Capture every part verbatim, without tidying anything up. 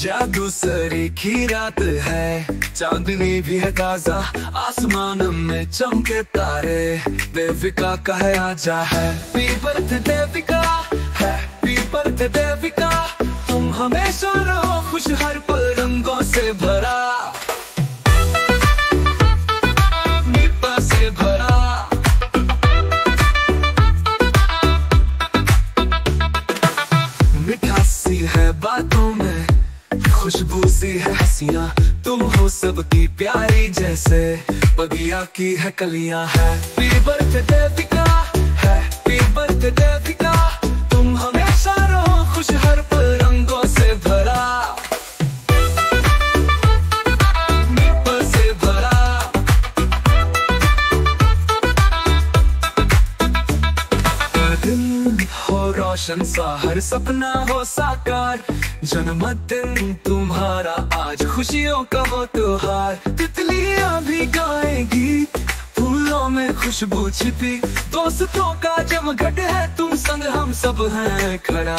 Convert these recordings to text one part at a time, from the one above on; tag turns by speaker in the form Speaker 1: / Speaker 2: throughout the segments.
Speaker 1: जादू सरी की रात है, चांदनी भी है ताजा, आसमान में चमके तारे। देविका का है आजा है, happy birthday Devika, happy birthday Devika. तुम हमेशा रहो खुश, हर पल रंगों से भरा, मीठा से भरा। मिठासी है बातों में, खुशबू सी है हंसियां। तुम हो सबकी प्यारी जैसे बगिया की है कलियां। Happy birthday Devika, happy birthday Devika. तुम हमेशा रहो खुश, हर पल रंगों से भरा, मीठा से भरा। दिन हो रोशन सा, हर सपना हो साकार। जन्मदिन तुम्हारा आज, खुशियों का हो त्योहार। तितलियां भी गाएंगी, फूलों में खुशबू छिपी। दोस्तों का जमघट है, तुम संग हम सब हैं खड़ा।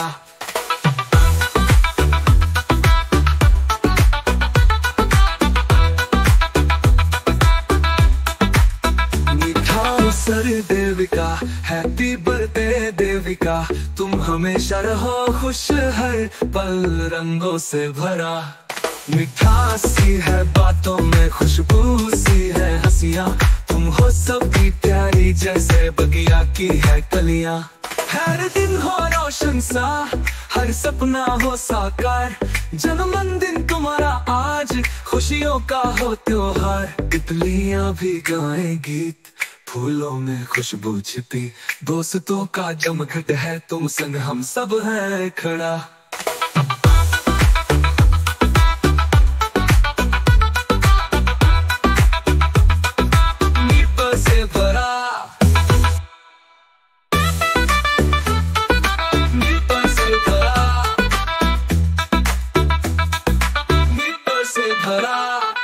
Speaker 1: Sir Devika, happy birthday Devika. तुम हमेशा रहो खुश, हर पल रंगों से भरा। मिठासी है बातों में, खुशबू सी है हंसियां। तुम हो सबकी प्यारी जैसे बगिया की है कलियां। हर दिन हो रोशन सा, हर सपना हो साकार। जन्मदिन तुम्हारा आज, खुशियों का हो त्योहार। तितलियां भी गाएं गीत, फूलों में खुशबू छिपी। दोस्तों का जमघट है, तुम संग हम सब हैं खड़ा। मीठा से भरा, मीठा से भरा, मीठा से भरा।